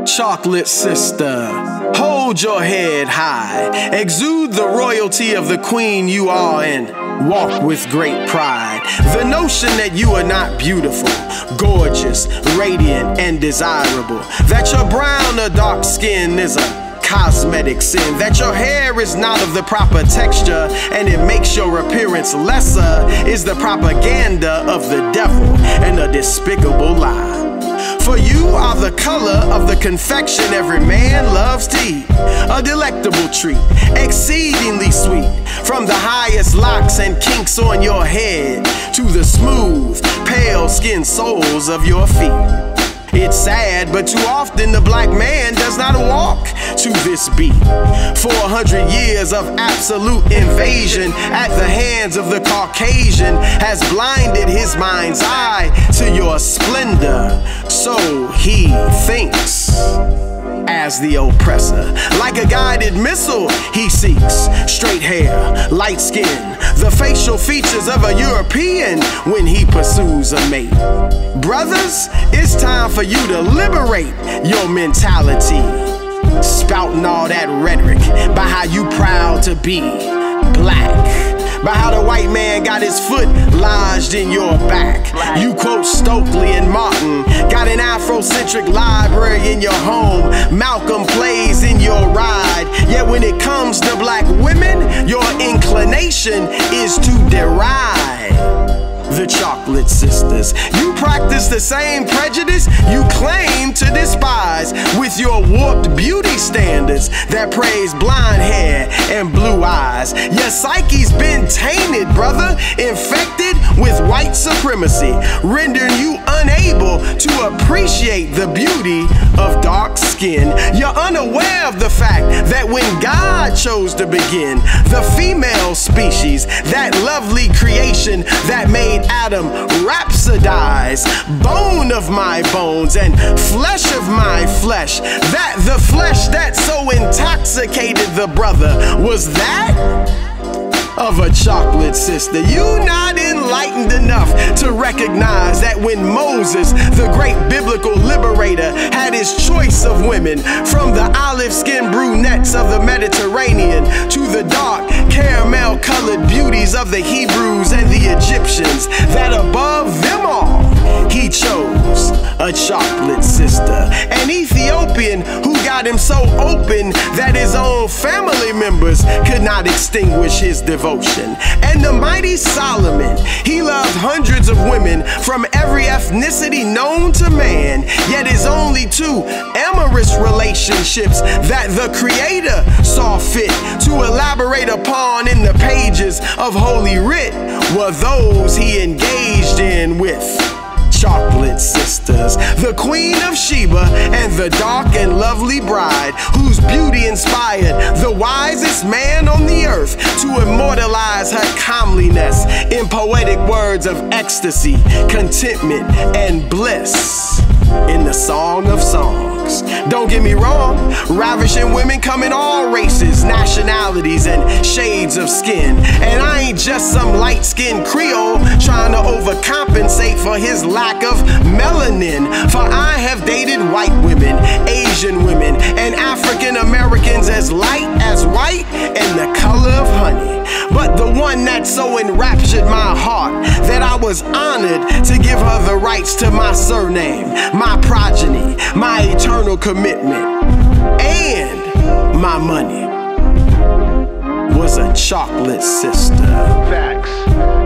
Chocolate sister, hold your head high, exude the royalty of the queen you are, and walk with great pride. The notion that you are not beautiful, gorgeous, radiant, and desirable, that your brown or dark skin is a cosmetic sin, that your hair is not of the proper texture and it makes your appearance lesser, is the propaganda of the devil and a despicable lie. For you are the color of the confection every man loves to eat, a delectable treat, exceedingly sweet, from the highest locks and kinks on your head to the smooth, pale skin soles of your feet. It's sad, but too often the black man does not walk to this beat. 400 years of absolute invasion at the hands of the Caucasian has blinded his mind's eye to your splendor, so he thinks as the oppressor. Like a guided missile, he seeks straight hair, light skin, the facial features of a European when he pursues a mate. Brothers, it's time for you to liberate your mentality, spouting all that rhetoric by how you proud to be black, by how the white man got his foot lodged in your back. You quote Stokely and Martin, got an Afrocentric library in your home, Malcolm plays in your ride. Yet when it comes to black women, your inclination is to deride the Chocolate Sisters. You practice the same prejudice you claim to despise with your warped beauty standards that praise blonde hair and blue eyes. Your psyche's been tainted, brother, infected with white supremacy, rendering you unable to appreciate the beauty of dark skin. You're unaware of the fact that when God chose to begin the female species, that lovely creation that made Adam rhapsodize, bone of my bones and flesh of my flesh, that the flesh that so intoxicated the brother was that of a chocolate sister. You not enlightened enough to recognize that when Moses, the great biblical liberator, had his choice of women, from the olive-skinned brunettes of the Mediterranean to the dark caramel-colored beauties of the Hebrews and the Egyptians, that above them all he chose a chocolate sister, an Ethiopian who got him so open that his own family members could not extinguish his devotion. And the mighty Solomon, he loved hundreds of women from every ethnicity known to man, yet his only two amorous relationships that the Creator saw fit to elaborate upon in the pages of Holy Writ were those he engaged in with Chocolate Sisters, the Queen of Sheba and the dark and lovely bride whose beauty inspired the wisest man on the earth to immortalize her comeliness in poetic words of ecstasy, contentment, and bliss in the Song of Songs. Don't get me wrong, ravishing women come in all races, nationalities, and shades of skin. And I ain't just some light-skinned Creole trying to overcompensate for his lack of melanin. For I have dated white women, Asian women, and African Americans as light as white and the color of honey. But the one that so enraptured my heart that I was honored to give her the rights to my surname, my progeny, my eternal commitment, and my money was a chocolate sister. Facts.